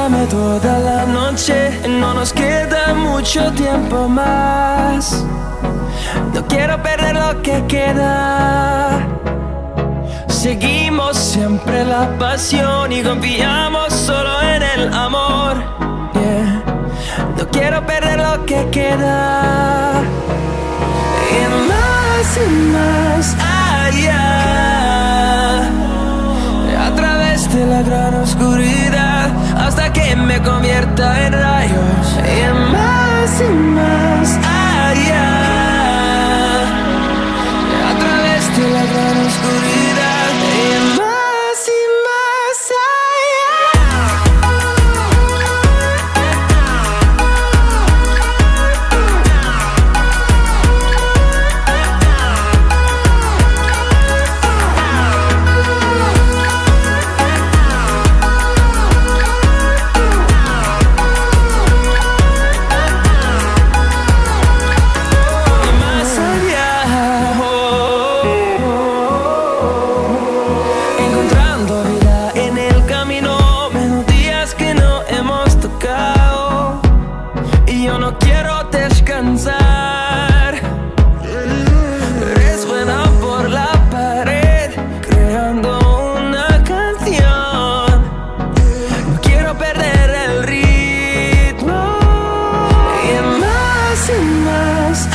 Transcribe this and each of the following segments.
Bésame toda la noche, no nos queda mucho tiempo más. No quiero perder lo que queda. Seguimos siempre la pasión y confiamos solo en el amor. Yeah. No quiero perder lo que queda. Y más allá, a través de la gran oscuridad, hasta que me convierta en rayos. Y más allá, a través de la gran oscuridad, y más allá. Yo no quiero descansar. Resuena por la pared, creando una canción. No quiero perder el ritmo. Y más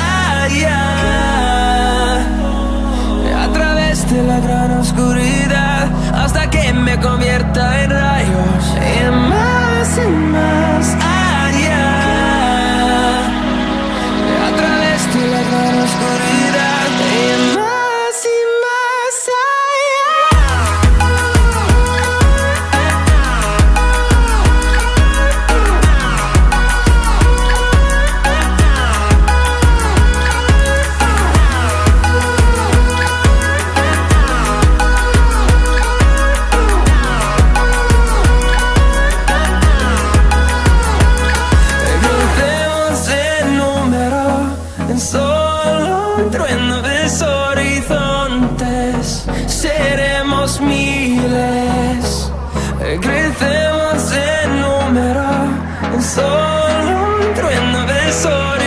allá, a través de la gran oscuridad, hasta que me convierta en rayos. Y más allá, la gran oscuridad, y más solo un trueno de horizontes, seremos miles, crecemos en número, solo un trueno de horizontes.